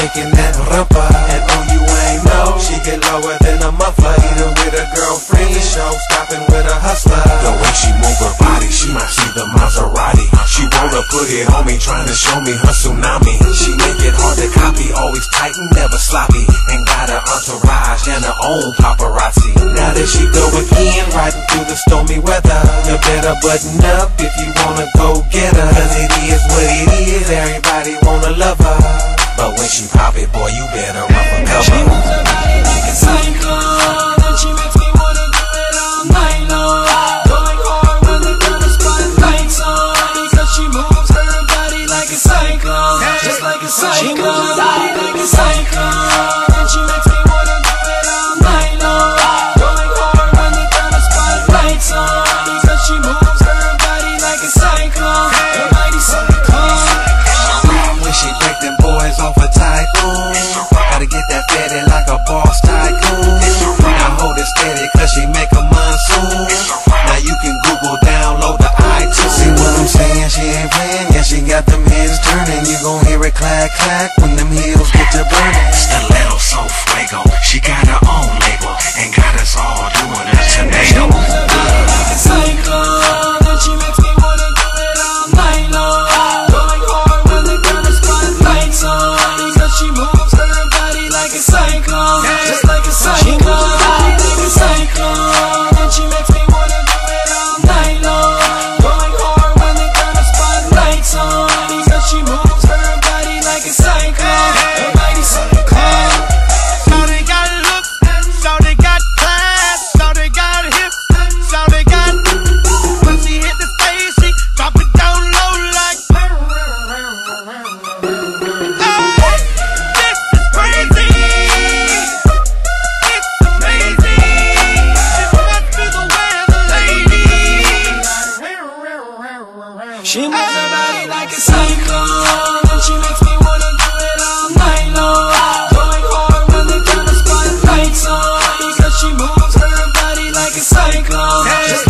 shaking that rumpa. And oh, you ain't know, she get lower than a muffler. Either with a girlfriend, the show stopping with a hustler. The way she move her body, she might see the Maserati. She wanna put it on me, trying to show me her tsunami. She make it hard to copy, always tight and never sloppy. And got her entourage and her own paparazzi. Now that she go again, riding through the stormy weather, you better button up if you wanna go get her. Cause it is what it is, everybody wanna love her. But when she pop it, boy, you better run for cover. She moves her body like a cyclone, and she makes me wanna do it all night long. Going hard when they turn the spotlights on, because she moves her body like a cyclone, just like a cyclone. She moves her body like a cyclone, and she makes me wanna do it all night long. Going hard when they turn the spotlights on, because she moves her body like a cyclone, a mighty cyclone. When she break them boys off a tycoon, gotta get that fatty like a boss tycoon. Now hold it steady cause she make a monsoon. Now you can Google, download the iTunes. See what I'm saying? She ain't playing, yeah, she got them heads turning. You gon' hear it clack clack when them heels get to burning. Stiletto so fuego, she got her own label and got us all doing a tornado. Like a cyclone, and she makes me wanna do it all night long. Going hard when they turn the spotlights on, because she moves her body like a cyclone, just like a cyclone. She moves her body like a cyclone, and she makes me wanna do it all night long. Going hard when they turn the spotlights on, because she moves her body like a cyclone, a mighty cyclone. Shawty got looks, shawty got class, shawty got hips, shawty got. When she hit the stage, she drop it down low like. Hey, this is crazy. It's amazing. This must be the way of the lady. She moves her body like a cyclone, and she makes me wanna do it all night long. Going hard when they turn the spotlights on, because she moves her body like a cyclone, just